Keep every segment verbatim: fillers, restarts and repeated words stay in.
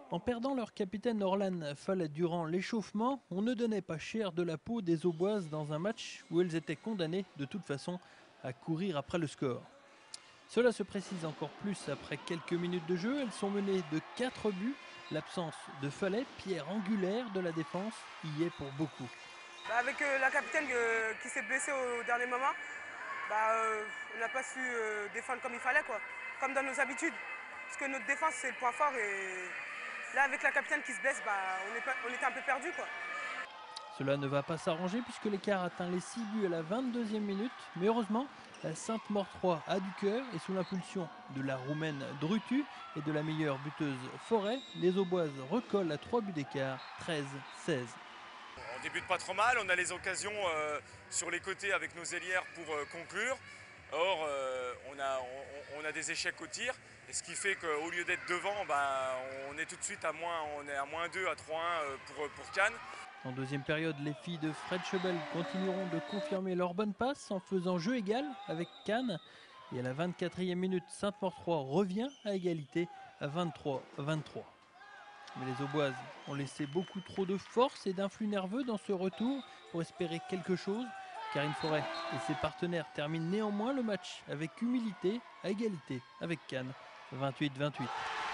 En perdant leur capitaine Orlan Fall durant l'échauffement, on ne donnait pas cher de la peau des Auboises dans un match où elles étaient condamnées de toute façon à courir après le score. Cela se précise encore plus après quelques minutes de jeu. Elles sont menées de quatre buts. L'absence de Fallet, pierre angulaire de la défense, y est pour beaucoup. Bah, avec euh, la capitaine euh, qui s'est blessée au dernier moment, bah, euh, on n'a pas su euh, défendre comme il fallait, quoi. Comme dans nos habitudes. Parce que notre défense, c'est le point fort. Et là, avec la capitaine qui se blesse, bah, on, est, on était un peu perdus, quoi. Cela ne va pas s'arranger puisque l'écart atteint les six buts à la vingt-deuxième minute. Mais heureusement, la Sainte-Maure trois a du cœur et sous l'impulsion de la Roumaine Drutu et de la meilleure buteuse Forêt, les Auboises recollent à trois buts d'écart, treize seize. On débute pas trop mal, on a les occasions euh, sur les côtés avec nos ailières pour euh, conclure. Or, euh, on, a, on, on a des échecs au tir, et ce qui fait qu'au lieu d'être devant, bah, on est tout de suite à moins, on est à moins deux, à trois un pour, pour Cannes. En deuxième période, les filles de Fred Chebel continueront de confirmer leur bonne passe en faisant jeu égal avec Cannes. Et à la vingt-quatrième minute, Sainte-Maure trois revient à égalité à vingt-trois vingt-trois. Mais les Auboises ont laissé beaucoup trop de force et d'influx nerveux dans ce retour pour espérer quelque chose. Karine Forêt et ses partenaires terminent néanmoins le match avec humilité à égalité avec Cannes, vingt-huit vingt-huit.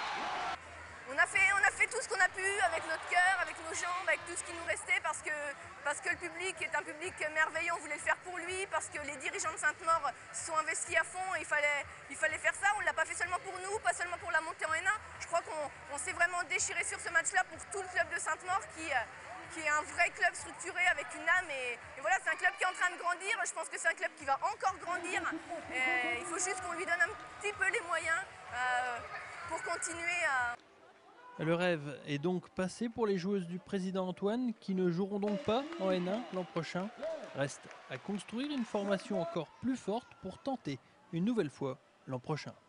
On a, fait, on a fait tout ce qu'on a pu avec notre cœur, avec nos jambes, avec tout ce qui nous restait parce que, parce que le public est un public merveilleux, on voulait le faire pour lui, parce que les dirigeants de Sainte-Maure se sont investis à fond et il fallait, il fallait faire ça. On ne l'a pas fait seulement pour nous, pas seulement pour la montée en N un. Je crois qu'on s'est vraiment déchiré sur ce match-là pour tout le club de Sainte-Maure qui, qui est un vrai club structuré avec une âme. Et, et voilà, c'est un club qui est en train de grandir. Je pense que c'est un club qui va encore grandir. Et il faut juste qu'on lui donne un petit peu les moyens euh, pour continuer à... Le rêve est donc passé pour les joueuses du président Antoine qui ne joueront donc pas en N un l'an prochain. Reste à construire une formation encore plus forte pour tenter une nouvelle fois l'an prochain.